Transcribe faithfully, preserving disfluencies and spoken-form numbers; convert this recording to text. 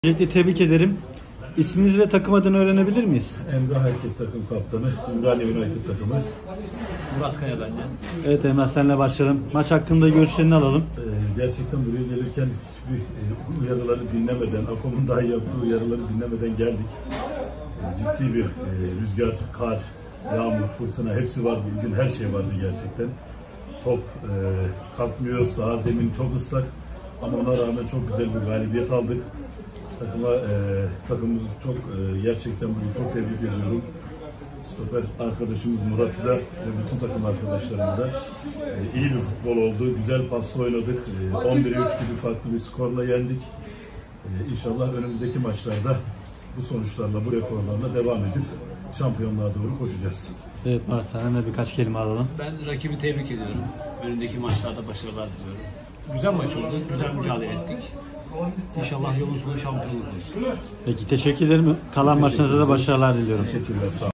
Öncelikle tebrik ederim. İsminiz ve takım adını öğrenebilir miyiz? Emrah Erkek takım kaptanı, Ümraniye United takımı. Murat Kaya benden. Evet Emrah, senle başlayalım. Maç hakkında görüşlerini alalım. Ee, gerçekten buraya gelirken hiçbir e, uyarıları dinlemeden, AKOM'un dahi yaptığı uyarıları dinlemeden geldik. E, ciddi bir e, rüzgar, kar, yağmur, fırtına hepsi vardı. Bugün her şey vardı gerçekten. Top e, kalkmıyor, saha zemin çok ıslak. Ama ona rağmen çok güzel bir galibiyet aldık. Takıma, e, takımımızı çok e, gerçekten bugün çok tebrik ediyorum. Stoper arkadaşımız Murat'ı da ve bütün takım arkadaşlarımı da e, iyi bir futbol oldu. Güzel pasla oynadık. E, on bire üç gibi farklı bir skorla yendik. E, İnşallah önümüzdeki maçlarda bu sonuçlarla, bu rekorlarla devam edip şampiyonluğa doğru koşacağız. Evet Murat, senden de birkaç kelime alalım. Ben rakibi tebrik ediyorum. Önündeki maçlarda başarılar diliyorum. Güzel maç oldu, güzel mücadele ettik. İnşallah yolun sonu şampiyonluk olsun. Peki, teşekkür ederim. Kalan maçınızda da başarılar diliyorum. Teşekkürler. Sağ olun.